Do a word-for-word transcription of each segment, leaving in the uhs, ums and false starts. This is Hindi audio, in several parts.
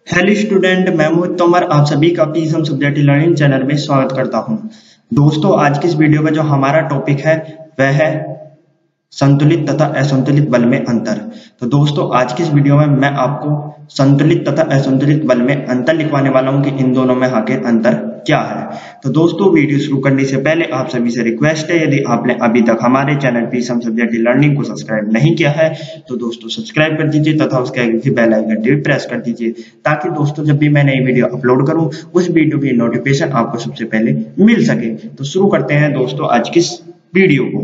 हेलो स्टूडेंट, मैं मोहित तोमर आप सभी का अपनी सम सब्जेक्ट लर्निंग चैनल में स्वागत करता हूं। दोस्तों, आज की इस वीडियो का जो हमारा टॉपिक है वह है संतुलित तथा असंतुलित बल में अंतर। तो दोस्तों, आज की इस वीडियो में मैं आपको संतुलित तथा असंतुलित बल में अंतर लिखवाने वाला हूं कि इन दोनों में आखिर अंतर क्या है। तो दोस्तों, वीडियो शुरू करने से पहले आप सभी से रिक्वेस्ट है, यदि आपने अभी तक हमारे channel P sum subject learning को सब्सक्राइब नहीं किया है तो दोस्तों सब्सक्राइब कर दीजिए तथा उसके आगे बेल आइकन भी प्रेस कर दीजिए, ताकि दोस्तों जब भी मैं नई वीडियो अपलोड करूं उस वीडियो की नोटिफिकेशन आपको सबसे पहले मिल सके। तो शुरू करते हैं दोस्तों आज की इस वीडियो को।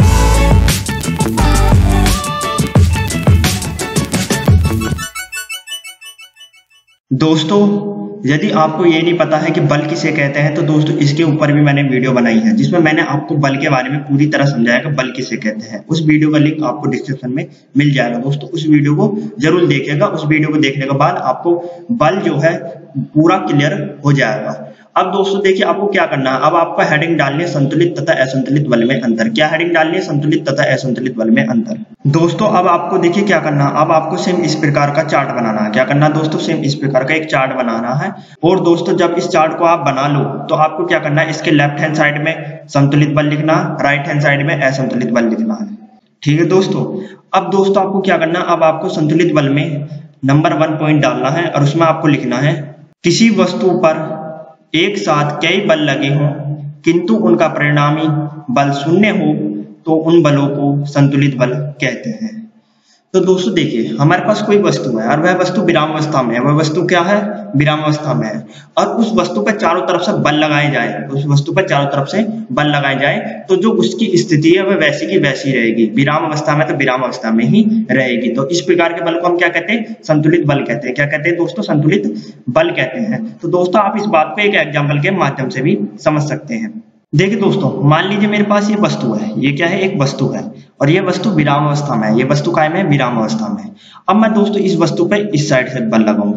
दोस्तों, यदि आपको ये नहीं पता है कि बल किसे कहते हैं तो दोस्तों इसके ऊपर भी मैंने वीडियो बनाई है जिसमें मैंने आपको बल के बारे में पूरी तरह समझाया कि बल किसे कहते हैं। उस वीडियो का लिंक आपको डिस्क्रिप्शन में मिल जाएगा। दोस्तों, उस वीडियो को जरूर देखिएगा। उस वीडियो को देखने के बाद आपको बल जो है पूरा क्लियर हो जाएगा। अब दोस्तों देखिए, आपको क्या करना है। अब आपको हेडिंग डालनी है संतुलित तथा असंतुलित बल में अंतर। क्या हेडिंग डालनी है? संतुलित तथा असंतुलित बल में अंतर। दोस्तों, अब आपको देखिए क्या करना है। अब आपको सेम इस प्रकार का चार्ट बनाना है। क्या करना है दोस्तों? सेम इस प्रकार का एक चार्ट बनाना है। और दोस्तों, जब इस चार्ट को आप बना लो तो आपको क्या करना है, इसके लेफ्ट हैंड साइड में संतुलित बल लिखना, राइट हैंड साइड में असंतुलित बल लिखना है। ठीक है दोस्तों। अब दोस्तों आपको क्या करना है, अब आपको संतुलित बल में नंबर वन पॉइंट डालना है और उसमें आपको लिखना है किसी वस्तु पर एक साथ कई बल लगे हों किंतु उनका परिणामी बल शून्य हो तो उन बलों को संतुलित बल कहते हैं। तो दोस्तों देखिए, हमारे पास कोई वस्तु है और वह वस्तु विराम अवस्था में है। वह वस्तु क्या है? विराम अवस्था में है। और उस वस्तु पर चारों तरफ से बल लगाए जाए उस वस्तु पर चारों तरफ से बल लगाए जाए तो जो उसकी स्थिति है वह वैसी की वैसी रहेगी। विराम अवस्था में तो विराम अवस्था में ही रहेगी। तो इस प्रकार के बल को हम क्या कहते हैं? संतुलित बल कहते हैं। क्या कहते हैं दोस्तों? संतुलित बल कहते हैं। तो दोस्तों, आप इस बात को एक एग्जाम्पल के माध्यम से भी समझ सकते हैं। देखिए दोस्तों, मान लीजिए मेरे पास ये वस्तु है। ये क्या है? एक वस्तु है और ये वस्तु विराम अवस्था में है। ये वस्तु कायम है विराम अवस्था में। अब मैं दोस्तों इस वस्तु पे इस साइड से बल लगाऊं,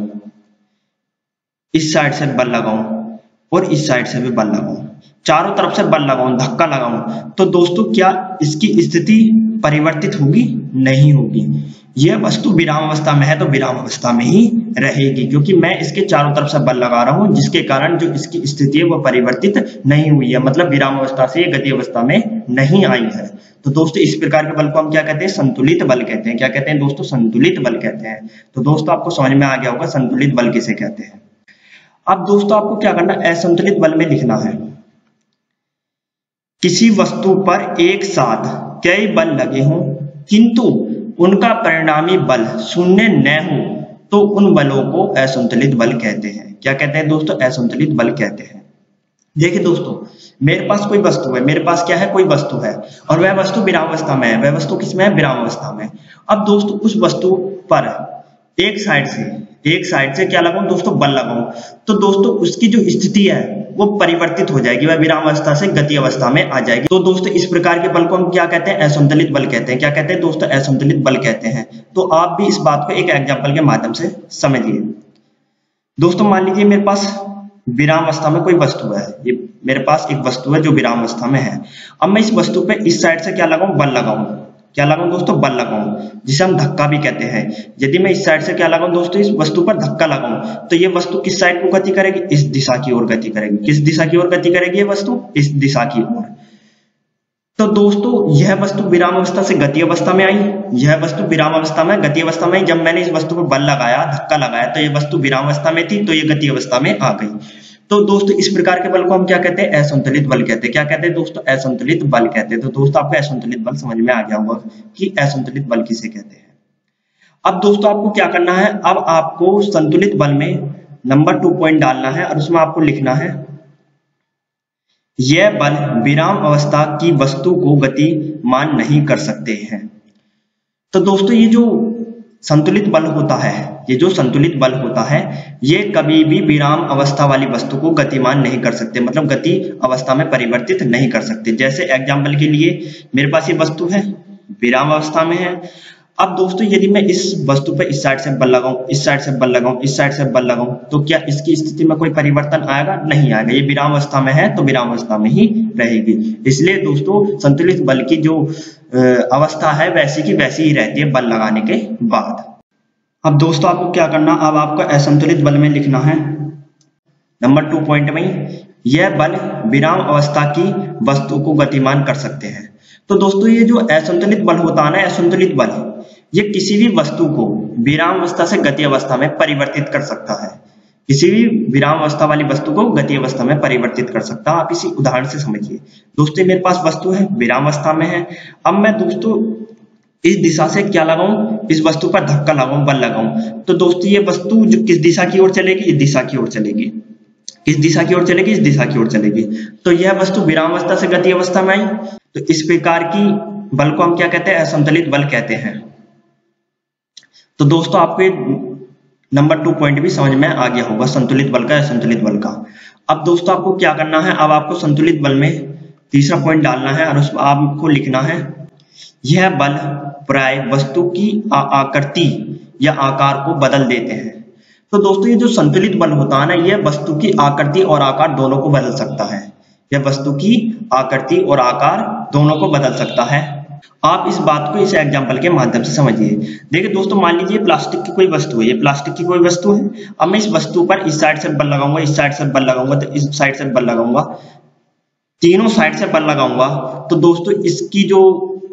इस साइड से बल लगाऊं और इस साइड से भी बल लगाऊं, चारों तरफ से बल लगाऊं, धक्का लगाऊं, तो दोस्तों क्या इसकी स्थिति परिवर्तित होगी? नहीं होगी। यह वस्तु विराम अवस्था में है तो विराम अवस्था में ही रहेगी, क्योंकि मैं इसके चारों तरफ से बल लगा रहा हूं, जिसके कारण जो इसकी स्थिति है वह परिवर्तित नहीं हुई है। मतलब विराम अवस्था से गति अवस्था में नहीं आई है। तो दोस्तों इस प्रकार के बल को हम क्या कहते हैं? संतुलित बल कहते हैं। क्या कहते हैं दोस्तों? संतुलित बल कहते हैं। तो दोस्तों आपको समझ में आ गया होगा संतुलित बल किसे कहते हैं। अब दोस्तों आपको क्या करना है? असंतुलित बल में लिखना है किसी वस्तु पर एक साथ कई बल लगे हों किंतु उनका परिणामी बल शून्य न हो तो उन बलों को असंतुलित बल कहते हैं। क्या कहते हैं दोस्तों? असंतुलित बल कहते हैं। देखिए दोस्तों, मेरे पास कोई वस्तु है। मेरे पास क्या है? कोई वस्तु है और वह वस्तु विराम अवस्था में है। वह वस्तु किसमें है? विराम अवस्था में। अब दोस्तों उस वस्तु पर एक साइड से एक साइड से क्या लगाऊं दोस्तों? बल लगाऊं, तो दोस्तों उसकी जो स्थिति है वो परिवर्तित हो जाएगी। वह विराम अवस्था से गति अवस्था में आ जाएगी। तो दोस्तों इस प्रकार के बल को हम क्या कहते हैं? असंतुलित बल कहते हैं। क्या कहते हैं दोस्तों? असंतुलित बल कहते हैं। तो आप भी इस बात को एक एग्जाम्पल के माध्यम से समझिए। दोस्तों मान लीजिए मेरे पास विराम अवस्था में कोई वस्तु है। ये मेरे पास एक वस्तु है जो विराम अवस्था में है। अब मैं इस वस्तु पे इस साइड से क्या लगाऊं? बल लगाऊं। क्या लगाऊं दोस्तों? बल लगाऊं, जिसे हम धक्का भी कहते हैं। यदि मैं इस साइड से क्या लगाऊं दोस्तों? इस वस्तु पर धक्का लगाऊं तो ये वस्तु किस साइड को गति करेगी? इस दिशा की ओर गति करेगी। किस दिशा की ओर गति करेगी ये वस्तु? इस दिशा की ओर। तो दोस्तों यह वस्तु विराम अवस्था से गति अवस्था में आई। यह वस्तु विराम अवस्था में गति अवस्था में आई। जब मैंने इस वस्तु पर बल लगाया, धक्का लगाया, तो यह वस्तु विराम अवस्था में थी तो ये गति अवस्था में आ गई। तो दोस्तों इस प्रकार के बल को हम क्या कहते हैं? असंतुलित बल कहते हैं। क्या कहते हैं दोस्तों? असंतुलित बल कहते हैं। तो दोस्तों आपको असंतुलित बल समझ में आ गया होगा कि असंतुलित बल किसे कहते हैं। अब दोस्तों आपको क्या करना है? अब आपको संतुलित बल में नंबर टू पॉइंट डालना है और उसमें आपको लिखना है यह बल विराम अवस्था की वस्तु को गतिमान नहीं कर सकते हैं। तो दोस्तों ये जो संतुलित बल होता है ये जो संतुलित बल होता है ये कभी भी विराम अवस्था वाली वस्तु को गतिमान नहीं कर सकते। मतलब गति अवस्था में परिवर्तित नहीं कर सकते। जैसे एग्जाम्पल के लिए मेरे पास ये वस्तु है, विराम अवस्था में है। अब दोस्तों यदि मैं इस वस्तु पर इस साइड से बल लगाऊं, इस साइड से बल लगाऊं, इस साइड से बल लगाऊं, तो क्या इसकी स्थिति में कोई परिवर्तन आएगा? नहीं आएगा। ये विराम अवस्था में है तो विराम अवस्था में ही रहेगी। इसलिए दोस्तों संतुलित बल की जो अवस्था है वैसी की वैसी ही रहती है बल लगाने के बाद। अब दोस्तों आपको क्या करना, अब आपको असंतुलित बल में लिखना है नंबर टू पॉइंट में, यह बल विराम अवस्था की वस्तु को गतिमान कर सकते हैं। तो दोस्तों ये जो असंतुलित बल होता है ना, असंतुलित बल ये किसी भी वस्तु को विराम अवस्था से गति अवस्था में परिवर्तित कर सकता है। किसी भी विराम अवस्था वाली वस्तु को गति अवस्था में परिवर्तित कर सकता है। आप इसी उदाहरण से समझिए। दोस्तों मेरे पास वस्तु है, विराम अवस्था में है। अब मैं दोस्तों इस दिशा से क्या लगाऊं, इस वस्तु पर धक्का लगाऊं, बल लगाऊं, तो दोस्तों ये वस्तु जो किस दिशा की ओर चलेगी, इस दिशा की ओर चलेगी। किस दिशा की ओर चलेगी, इस दिशा की ओर चलेगी। तो यह वस्तु विराम अवस्था से गति अवस्था में आई। तो इस प्रकार की बल को हम क्या कहते हैं, असंतुलित बल कहते हैं। तो दोस्तों आपको नंबर टू पॉइंट भी समझ में आ गया होगा, संतुलित बल का, असंतुलित बल का। अब दोस्तों आपको क्या करना है, अब आपको संतुलित बल में तीसरा पॉइंट डालना है और उस आपको लिखना है, यह बल प्राय वस्तु की आकृति या आकार को बदल देते हैं। तो दोस्तों ये जो संतुलित बल होता है ना, यह वस्तु की आकृति और आकार दोनों को बदल सकता है। यह वस्तु की आकृति और आकार दोनों को बदल सकता है। आप इस बात को इस एग्जांपल के माध्यम से समझिए। देखिए दोस्तों, मान लीजिए प्लास्टिक की कोई वस्तु है, ये प्लास्टिक की कोई वस्तु है। अब मैं इस वस्तु पर इस साइड से बल लगाऊंगा, इस साइड से बल लगाऊंगा, तो इस साइड से बल लगाऊंगा, तीनों साइड से बल लगाऊंगा, तो दोस्तों इसकी जो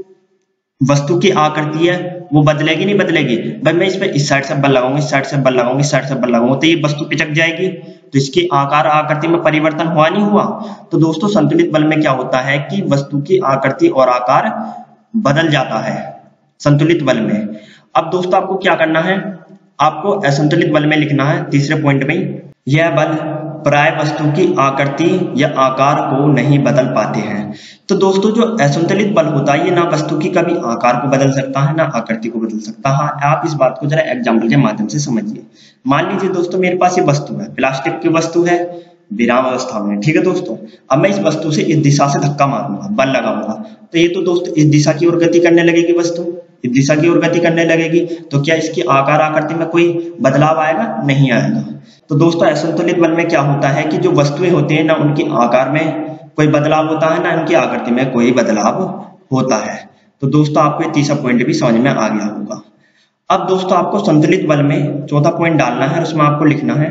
वस्तु की आकृति है वो बदलेगी नहीं बदलेगी। भाई मैं इस पर इस साइड से बल लगाऊंगा, इस साइड से बल लगाऊंगा, इस साइड से बल लगाऊंगा, तो ये वस्तु पिचक जाएगी। तो इसकी आकार आकृति में परिवर्तन हुआ नहीं हुआ। तो दोस्तों संतुलित बल में क्या होता है कि वस्तु की आकृति और आकार बदल जाता है संतुलित बल में। अब दोस्तों आपको क्या करना है, आपको असंतुलित बल में लिखना है तीसरे पॉइंट में, यह बल प्राय वस्तु की आकृति या आकार को नहीं बदल पाते हैं। तो दोस्तों जो असंतुलित बल होता है ये ना वस्तु की कभी आकार को बदल सकता है ना आकृति को बदल सकता है। आप इस बात को जरा एग्जाम्पल के माध्यम से समझिए। मान लीजिए दोस्तों मेरे पास ये वस्तु है, प्लास्टिक की वस्तु है, विराम अवस्था में, ठीक है दोस्तों। अब मैं इस वस्तु से इस दिशा से धक्का मारूंगा, बल लगाऊंगा, तो ये तो दोस्तों इस दिशा की ओर गति करने लगेगी, वस्तु इस दिशा की ओर गति करने लगेगी। तो क्या इसकी आकार आकृति में कोई बदलाव आएगा? नहीं आएगा। तो दोस्तों असंतुलित बल में क्या होता है कि जो वस्तुएं होती हैं ना उनकी आकार में कोई बदलाव होता है ना उनकी आकृति में कोई बदलाव होता है। तो दोस्तों आपको ये तीसरा पॉइंट भी समझ में आ गया होगा। अब दोस्तों आपको संतुलित बल में चौथा पॉइंट डालना है, उसमें आपको लिखना है,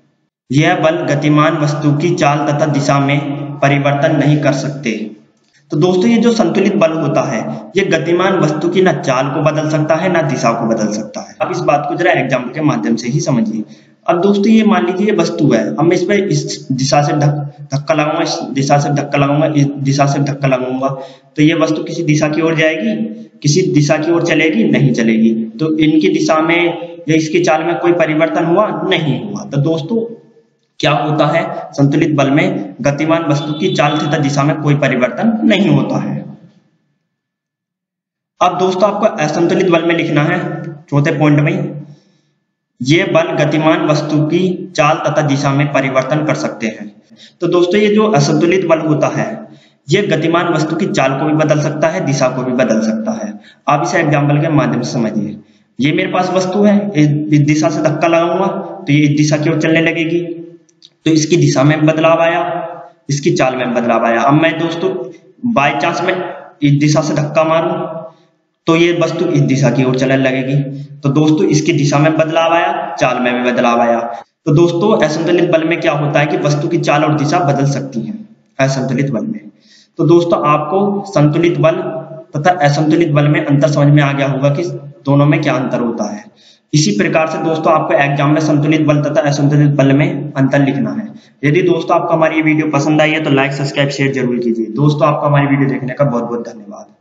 यह बल गतिमान वस्तु की चाल तथा दिशा में परिवर्तन नहीं कर सकते। तो दोस्तों ये जो संतुलित बल होता है ये गतिमान वस्तु की ना चाल को बदल सकता है ना दिशा को बदल सकता है। अब इस बात को जरा एग्जाम्पल के माध्यम से ही समझिए। अब दोस्तों ये मान लीजिए ये वस्तु है, अब मैं इस पर इस दिशा से धक्का लगाऊंगा, इस दिशा से धक्का लगाऊंगा, इस दिशा से धक्का लगाऊंगा, तो ये वस्तु किसी दिशा की ओर जाएगी, किसी दिशा की ओर चलेगी? नहीं चलेगी। तो इनकी दिशा में या इसकी चाल में कोई परिवर्तन हुआ? नहीं हुआ। तो दोस्तों क्या होता है, संतुलित बल में गतिमान वस्तु की चाल तथा दिशा में कोई परिवर्तन नहीं होता है। अब दोस्तों आपको असंतुलित बल में लिखना है चौथे पॉइंट में, ये बल गतिमान वस्तु की चाल तथा दिशा में परिवर्तन कर सकते हैं। तो दोस्तों ये जो असंतुलित बल होता है ये गतिमान वस्तु की चाल को भी बदल सकता है, दिशा को भी बदल सकता है। आप इसे एग्जाम्पल के माध्यम से समझिए। ये मेरे पास वस्तु है, इस दिशा से धक्का लगाऊंगा तो ये इस दिशा की ओर चलने लगेगी, तो इसकी दिशा में बदलाव आया, इसकी चाल में बदलाव आया। अब मैं दोस्तों बाय चांस में इस दिशा से धक्का मारूं तो ये वस्तु इस दिशा की ओर चलने लगेगी, तो दोस्तों इसकी दिशा में बदलाव आया, चाल में भी बदलाव आया। तो दोस्तों असंतुलित बल में क्या होता है कि वस्तु की चाल और दिशा बदल सकती है असंतुलित बल में। तो दोस्तों आपको संतुलित बल तथा असंतुलित बल में अंतर समझ में आ गया होगा कि दोनों में क्या अंतर होता है। इसी प्रकार से दोस्तों आपको एग्जाम में संतुलित बल तथा असंतुलित बल में अंतर लिखना है। यदि दोस्तों आपको हमारी ये वीडियो पसंद आई है तो लाइक सब्सक्राइब शेयर जरूर कीजिए। दोस्तों आपका हमारी वीडियो देखने का बहुत बहुत धन्यवाद।